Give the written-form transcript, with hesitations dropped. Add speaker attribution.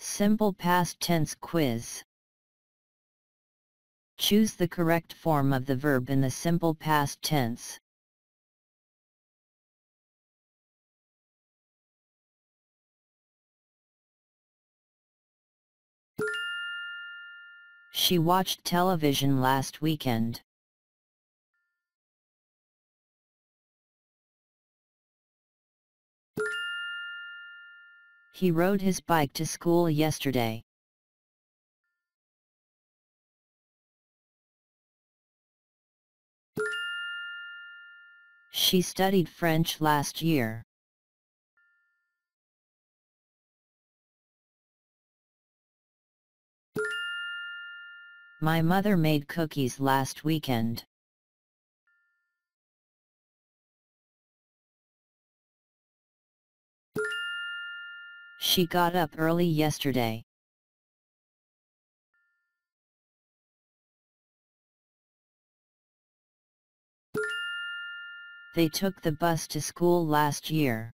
Speaker 1: Simple past tense quiz. Choose the correct form of the verb in the simple past tense. She watched television last weekend. He rode his bike to school yesterday. She studied French last year. My mother made cookies last weekend. She got up early yesterday. They took the bus to school last year.